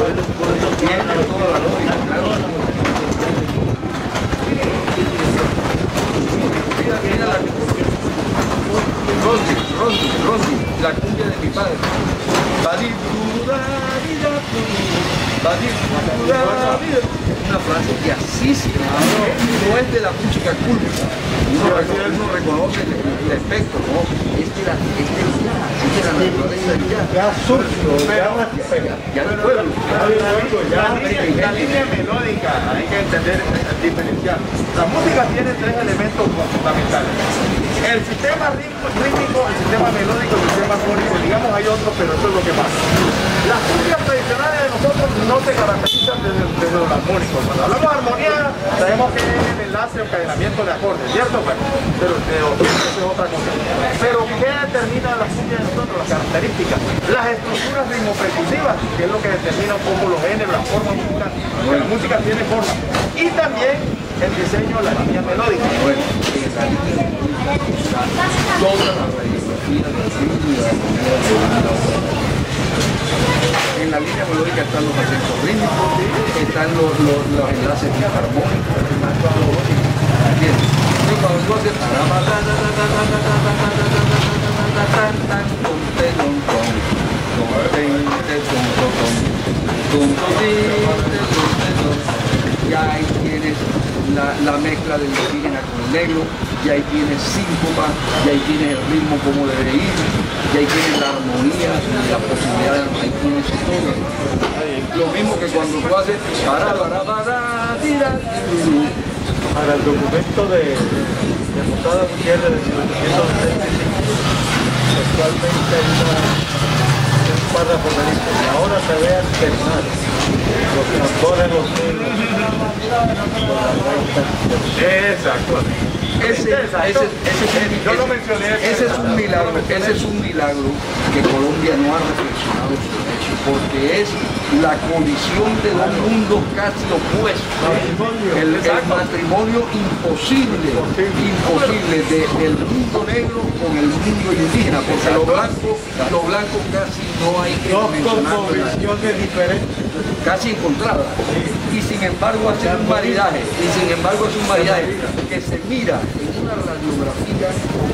Tiene toda la lógica, claro. Mira Rondi, la cumbia de mi padre. Una frase que así se no es de la música culta. Uno reconoce el efecto, ¿no? Es de la naturaleza del jazz. Ya surgió, ya del pueblo. La línea melódica, hay que entender, diferenciar. La música tiene tres elementos fundamentales. El sistema rítmico, el sistema melódico, el sistema armónico, digamos hay otros, pero eso es lo que pasa. Las cumbias tradicionales de nosotros no se caracterizan desde lo armónico. Cuando hablamos de armonía, sabemos que es el enlace o encadenamiento de acordes, ¿cierto? Bueno, pero eso es otra cosa. Pero ¿qué determina las cumbias de nosotros? Las características, las estructuras ritmo-percusivas, que es lo que determina un poco los géneros, la forma musical. La música tiene forma. Y también el diseño de la línea melódica. Bueno, toda la radiografía de la cumbia. En la línea melódica están los acentos rítmicos, están los enlaces armónicos, ¿entiendes? Y cuando tú haces ya ahí tienes la mezcla del indígena con el negro, y ahí tienes síncopa, y ahí tienes el ritmo como debe ir, y ahí tienes la armonía, la posibilidad de ahí tienes todo. Lo mismo que cuando tú haces para el documento de Posada Gutiérrez de 1875, actualmente hay un párrafo que dice que ahora se ve alternar los tambores, los negros, con las gaitas. Exacto. Yo lo mencioné. Ese es un milagro que Colombia no ha reflexionado sobre eso, porque es la colisión de dos mundos casi opuestos. El matrimonio imposible del mundo negro con el mundo indígena, porque los blancos casi no hay que mencionar. Dos cosmovisiones diferentes. Casi encontradas, y sin embargo hace un maridaje, que se mira en una radiografía,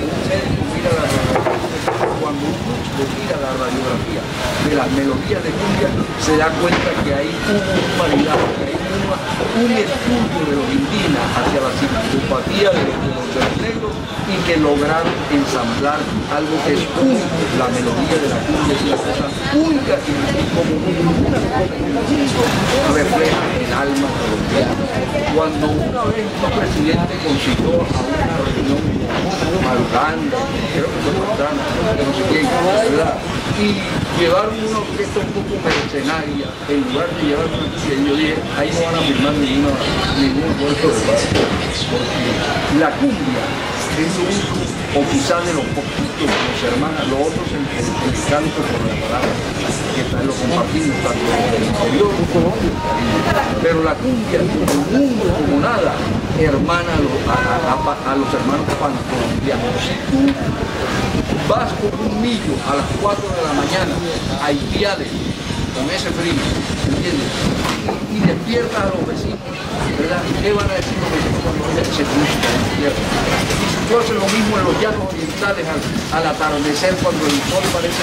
cuando un músico mira la radiografía de las melodías de cumbia, se da cuenta que hay un maridaje, que hay un estudio de los indígenas hacia la simpatía de los negros, y que lograron ensamblar algo que es único. La melodía de la cumbia es una cosa única y como ninguna cosa en el mundo refleja el alma colombiana. Cuando una vez un presidente concitó a una reunión con Marulanda, creo que fue Marulanda, no sé quién, ¿verdad? Y llevaron una orquesta un poco mercenaria, en lugar de llevar una orquesta, y yo dije, ahí no van a firmar ningún golpe de paz, porque la cumbia es lo único, o quizás de los poquitos que nos hermanan, los otros el canto por la palabra, que lo compartimos tanto en el interior como en el Caribe. Pero la cumbia, como el mundo, como nada, hermana a los hermanos pancolombianos. Si tú vas con un millo a las 4 de la mañana a Ipiales, con ese frío, ¿entiendes? Y despiertas a los vecinos, ¿verdad? ¿Qué van a decir los vecinos cuando oyen ese música en tierra? Y si tú haces lo mismo en los llanos orientales al atardecer, cuando el sol parece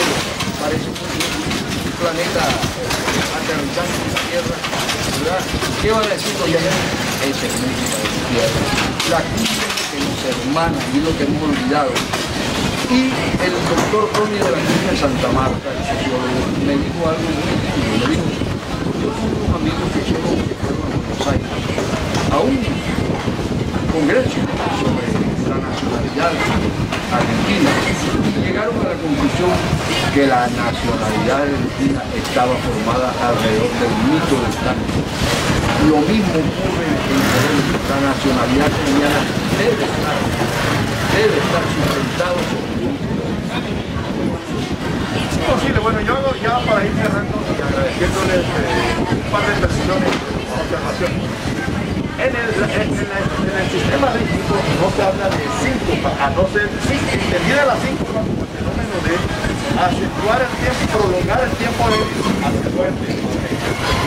un planeta aterrizando en la tierra, ¿verdad? ¿Qué van a decir los llanos? Esa es música de tierra. La cumbia que nos hermana, y lo que hemos olvidado. Y el doctor Ronnie de la Clínica de Santa Marta, el sociólogo, me dijo algo muy lindo. Me dijo, yo tuve unos amigos que fueron a Buenos Aires a un congreso sobre la nacionalidad argentina, y llegaron a la conclusión que la nacionalidad argentina estaba formada alrededor del mito del tango. Lo mismo ocurre en Colombia. La nacionalidad colombiana debe estar sustentado sobre posible. Bueno, yo hago ya para ir cerrando y agradeciéndoles un par de precisiones y observaciones. En el sistema rítmico no se habla de síncopa, a no ser entendida la síncopa como el fenómeno de acentuar el tiempo y prolongar el tiempo hacia fuerte.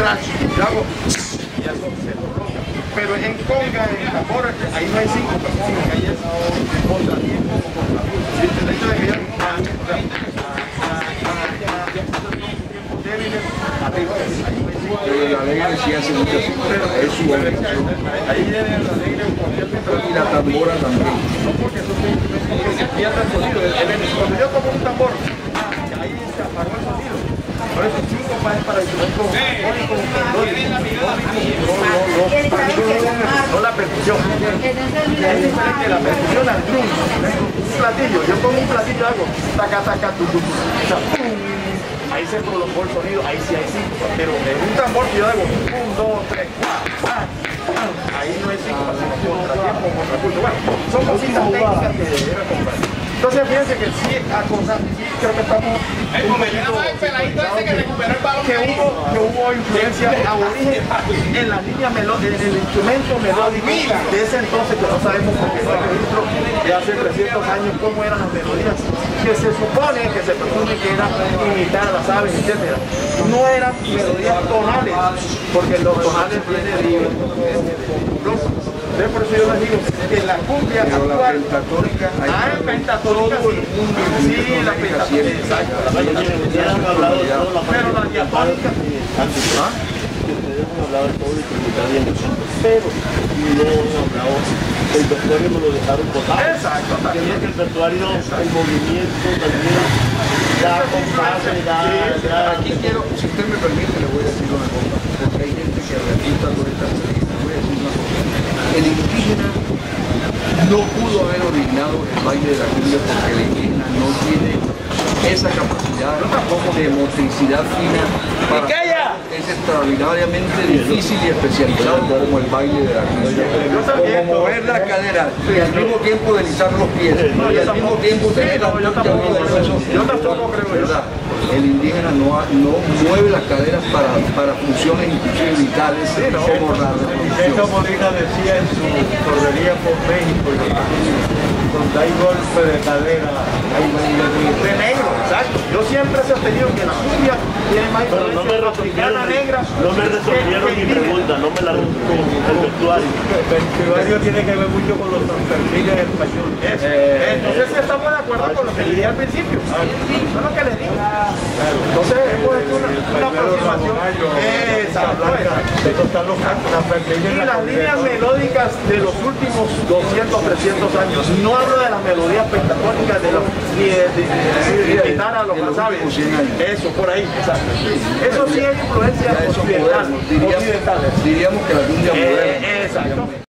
crash, yo hago y eso se coloca. Pero en conga, en tambor, ahí no hay síncope, ahí es contratiempo o contrapulso. El hecho de que ya débiles arriba, pero la ley decía hace mucho tiempo, es su obligación. ahí viene la ley de Y la tambora también. no porque eso se pierda el sonido. Cuando yo toco un tambor, ahí se apagó el sonido. Por eso 5 es para instrumentos fónicos, no la percusión. Es diferente la percusión al drum. Un platillo, yo pongo un platillo hago taca taca tu tu, ahí se prolongó el sonido, ahí sí hay 5, pero en un tambor que yo hago 1, 2, 3, 4, ahí no hay 5, sino contratiempo, contrapulso. Bueno, son cositas técnicas que debieron comprar. Entonces fíjense que sí, creo que estamos que hubo influencia aborigen en la línea melódica, en el instrumento melódico de ese entonces, que no sabemos porque no hay registro de hace 300 años cómo eran las melodías, que se supone, que se presume que eran imitadas, ¿saben? Etcétera. No eran melodías tonales, porque los tonales vienen de por eso yo les digo que la cumbia Pero la actual, pentatónica, en pentatónica sí, la pentatónica, exacto, pero la diatónica, ustedes han hablado de todo y que está bien, pero no han hablado del vestuario, me lo dejaron botar. exacto, también El vestuario, el movimiento también, da compás, Aquí quiero, si usted me permite, le voy a decir una cosa, porque hay gente que repita todas estas cosas. Le voy a decir una cosa. El indígena no pudo haber originado el baile de la cumbia porque el indígena no tiene esa capacidad de motricidad fina para es extraordinariamente difícil y especializado como el baile de la cumbia. Como mover las caderas y al mismo tiempo deslizar los pies y al mismo tiempo tener la yo tampoco creo ¿verdad? El indígena no mueve las caderas para funciones inclusive vitales como la Vicente Molina decía en su correría por México, donde hay golpe de cadera, hay baile de negro, exacto. Yo siempre he sostenido que la cumbia tiene más pero no me africana negra. no me resolvieron mi pregunta, no me la resolvieron. El vestuario. El vestuario tiene que ver mucho con los Sanfermines españoles. Entonces estamos de acuerdo con lo que le dije al principio. Eso es lo que les digo. Entonces hemos hecho una aproximación. Exacto. Y las líneas melódicas de los últimos 200, 300 años. No hablo de las melodías pentatónicas ni de imitar a los que saben. Eso, por ahí. Exacto. Eso sí es influencia occidental. Diríamos que la cumbia moderna. Exacto.